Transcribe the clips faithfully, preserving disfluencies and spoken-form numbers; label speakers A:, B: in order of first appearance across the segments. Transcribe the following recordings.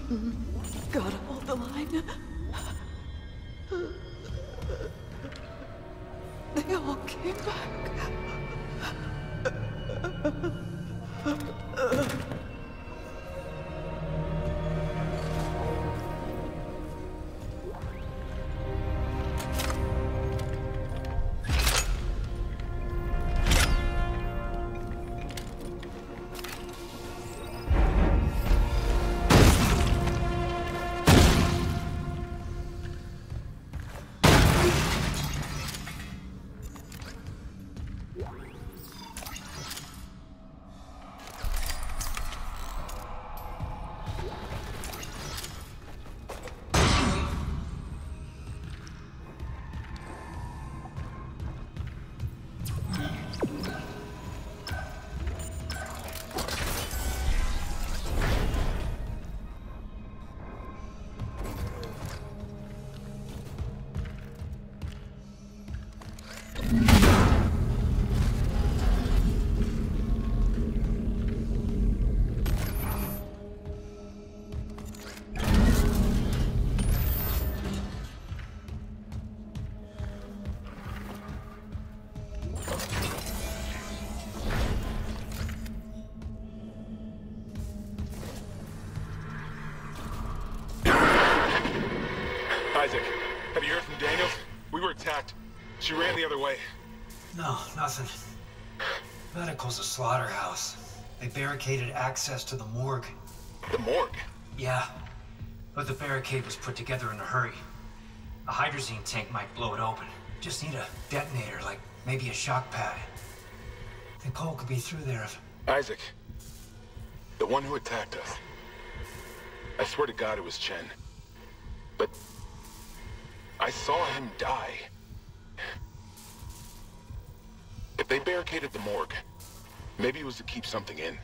A: Gotta hold the line. They all came back.
B: Isaac, have you heard from Daniels? We were attacked. She ran the other way.
C: No, nothing. Medical's a slaughterhouse. They barricaded access to the morgue.
B: The morgue?
C: Yeah, but the barricade was put together in a hurry. A hydrazine tank might blow it open. Just need a detonator, like maybe a shock pad. I think Cole could be through there if...
B: Isaac, the one who attacked us. I swear to God it was Chen. But I saw him die. If they barricaded the morgue, maybe it was to keep something in.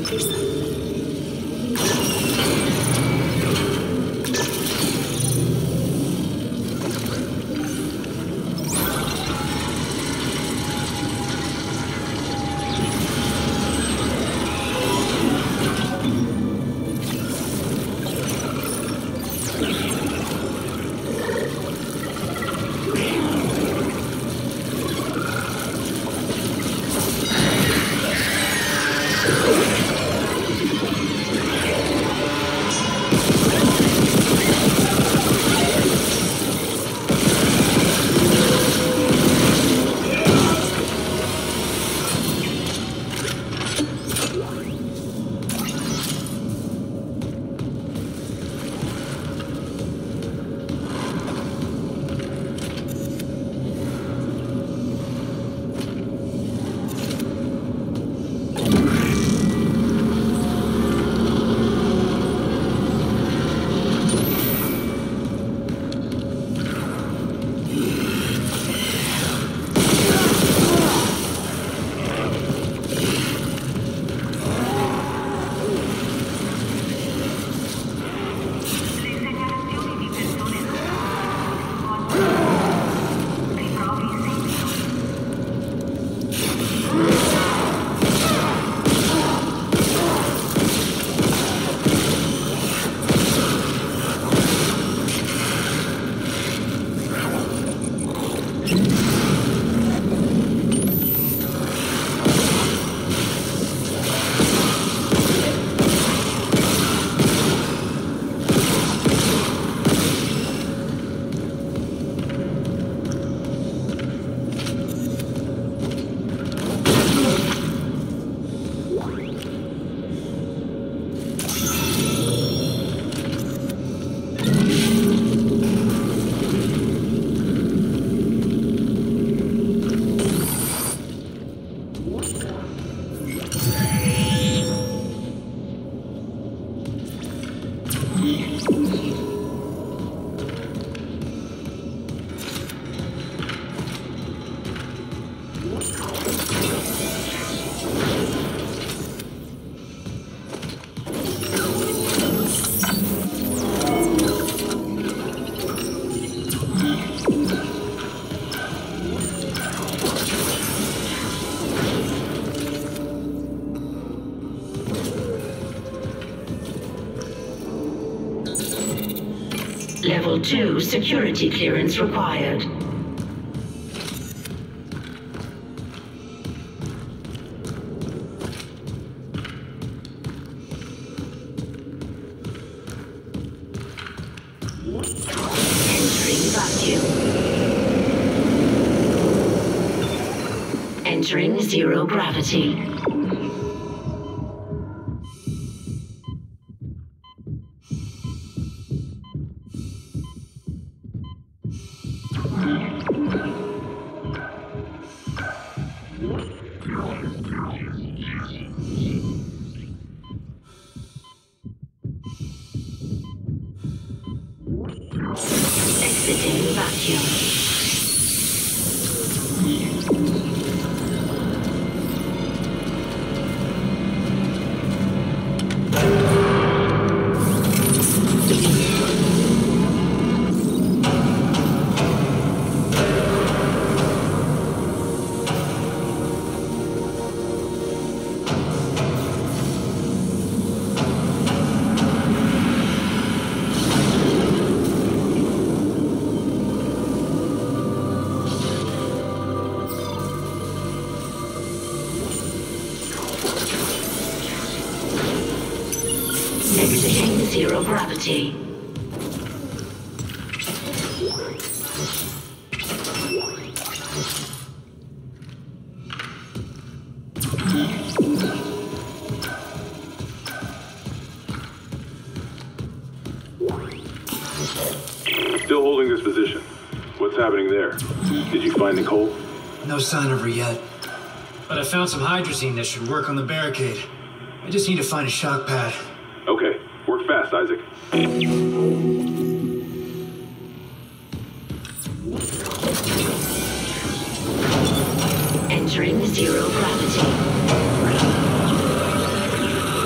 D: Level two security clearance required. Entering vacuum. Entering zero gravity. Exiting vacuum. Exiting zero gravity.
E: Still holding this position. What's happening there? Did you find Nicole?
C: No sign of her yet. But I found some hydrazine that should work on the barricade. I just need to find a shock pad.
E: Okay, work fast, Isaac.
D: Entering zero gravity.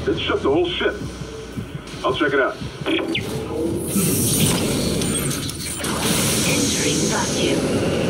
E: That shuts the whole ship. I'll check it out.
D: Entering vacuum.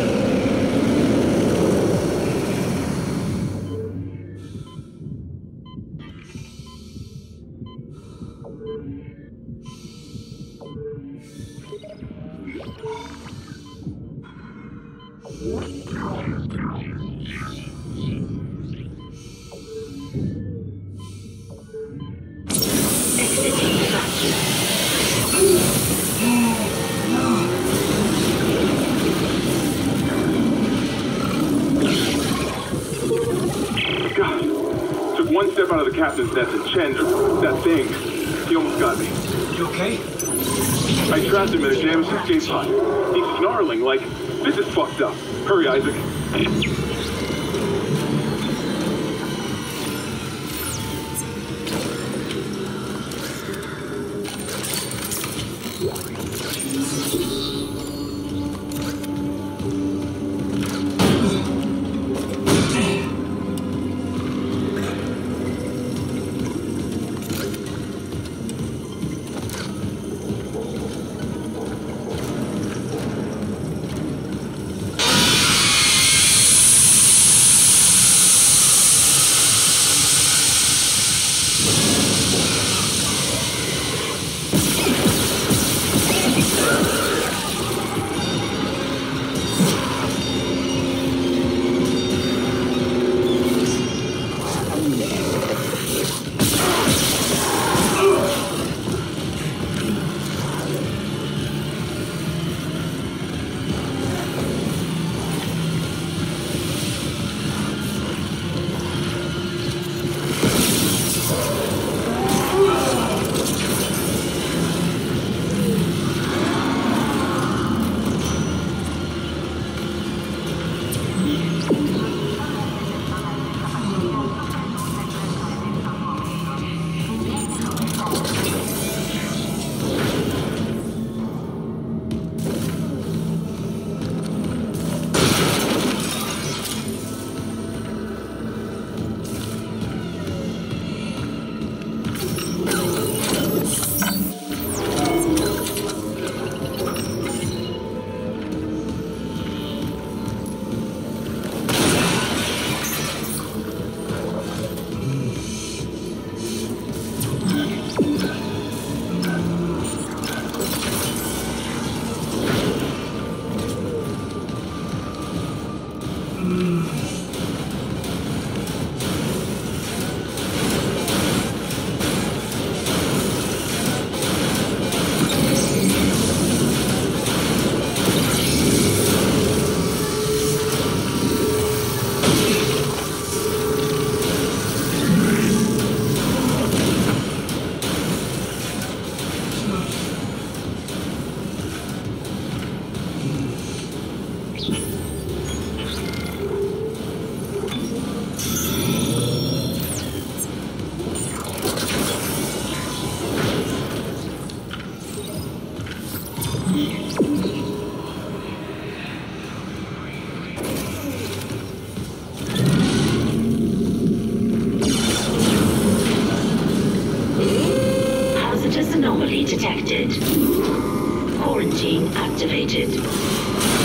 D: Exiting vacuum.
E: God. Took one step out of the captain's nest and Chen, that thing, he almost got me.
C: You okay?
E: I trapped him in a damaged escape pod. He's snarling like, this is fucked up. Hurry, Isaac.
D: Anomaly detected. Quarantine activated.